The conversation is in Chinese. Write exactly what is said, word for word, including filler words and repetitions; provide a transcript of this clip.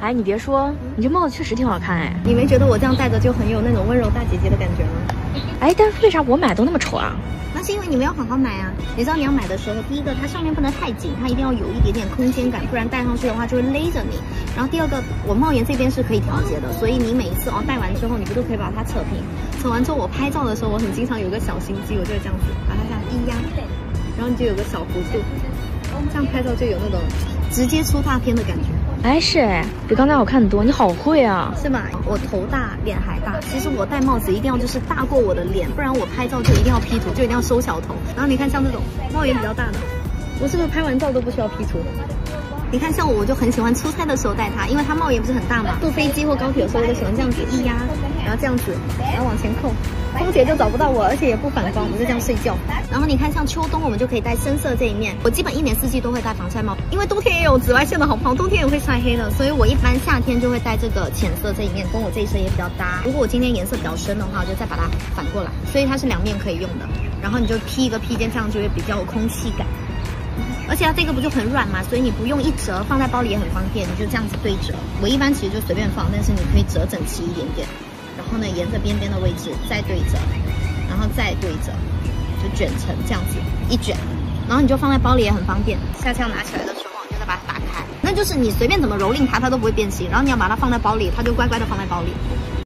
哎，你别说，你这帽子确实挺好看哎。 你没觉得我这样戴着就很有那种温柔大姐姐的感觉吗？ 哎，但是为啥我买都那么丑啊？ 那是因为你没有好好买啊！你知道你要买的时候，第一个它上面不能太紧，它一定要有一点点空间感，不然戴上去的话就会勒着你。然后第二个，我帽檐这边是可以调节的，所以你每一次哦戴完之后，你不都可以把它扯平？扯完之后，我拍照的时候，我很经常有一个小心机，我就会这样子把它这样一压，然后你就有个小弧度，这样拍照就有那种直接出大片的感觉。 哎，是哎，比刚才好看很多。你好会啊， 是吧？我头大，脸还大。其实我戴帽子一定要就是大过我的脸，不然我拍照就一定要 P 图，就一定要收小头。然后你看像这种帽檐比较大的，我是不是拍完照都不需要 P 图的？你看像我，我就很喜欢出差的时候戴它，因为它帽檐不是很大嘛。坐飞机或高铁的时候，我就喜欢这样子一压，然后这样子，然后往前扣，空姐就找不到我，而且也不反光，我就这样睡觉。然后你看像秋冬，我们就可以戴深色这一面。我基本一年四季都会戴防晒帽，因为冬天也有紫外线的好不好？冬天也会晒黑的，所以我一般夏天就会戴这个浅色这一面，跟我这一身也比较搭。如果我今天颜色比较深的话，我就再把它反过来，所以它是两面可以用的。然后你就披一个披肩，这样就会比较有空气感。而且它这个不就很软嘛，所以你不用一折，放在包里也很方便。你就这样子对折，我一般其实就随便放，但是你可以折整齐一点点。然后呢，沿着边边的位置再对折，然后再对折，就卷成这样子一卷，然后你就放在包里也很方便。下次要拿起来的时候，你就再把它打开，那就是你随便怎么蹂躏它，它都不会变形。然后你要把它放在包里，它就乖乖的放在包里。